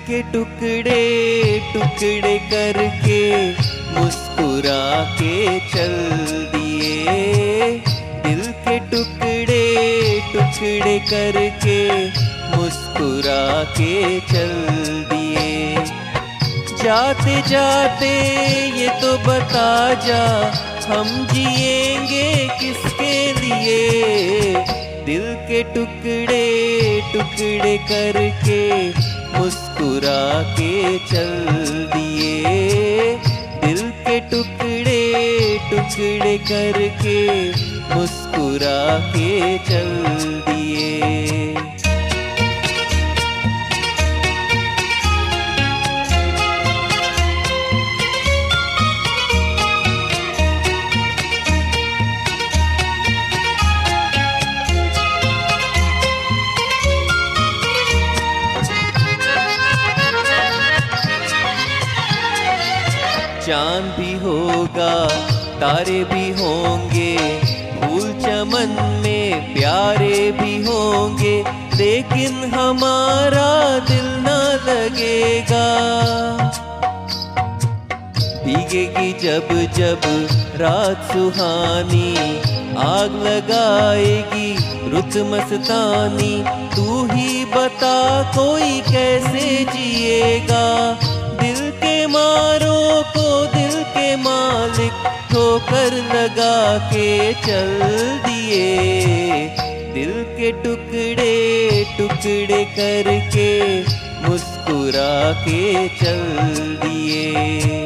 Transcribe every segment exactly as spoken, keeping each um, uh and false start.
के टुकड़े टुकड़े करके मुस्कुरा के चल दिए। दिल के टुकड़े टुकड़े करके मुस्कुरा के चल दिए। जाते जाते ये तो बता जा, हम जिएंगे किसके लिए। दिल के टुकड़े टुकड़े करके मुस्कुरा के चल दिए। दिल के टुकड़े टुकड़े करके मुस्कुरा के चल दिए। चांद भी होगा, तारे भी होंगे, फूल चमन में प्यारे भी होंगे, लेकिन हमारा दिल न लगेगा। भीगेगी जब जब रात सुहानी, आग लगाएगी रुत मस्तानी। तू ही बता कोई कैसे जिएगा। दिल के मारों को दिल के मालिक ठोकर लगा के चल दिए। दिल के टुकड़े टुकड़े करके मुस्कुरा के चल दिए।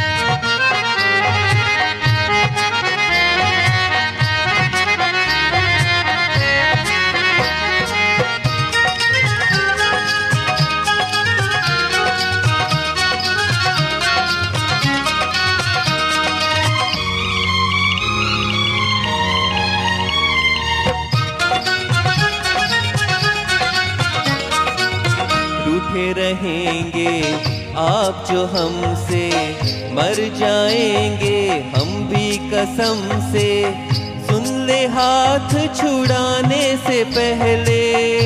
रूठे रहेंगे आप जो हमसे, मर जाएंगे हम भी कसम से। सुन ले हाथ छुड़ाने से पहले,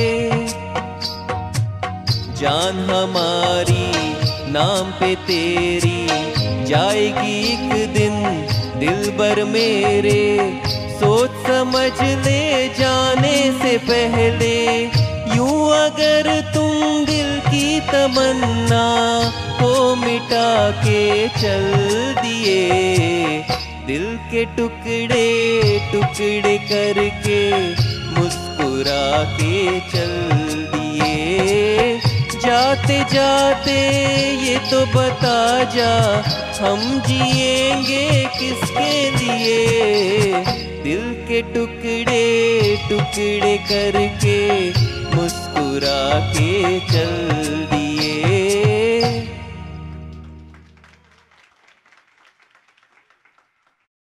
जान हमारी नाम पे तेरी जाएगी एक दिन दिलबर मेरे। सोच समझ ले जाने से पहले, यूं अगर तुम दिल की तमन्ना को मिटा के चल दिए। दिल के टुकड़े टुकड़े करके मुस्कुरा के चल दिए। जाते जाते ये तो बता जा, हम जिएंगे किसके लिए। दिल के टुकड़े टुकड़े करके मुस्कुरा के चल दिए।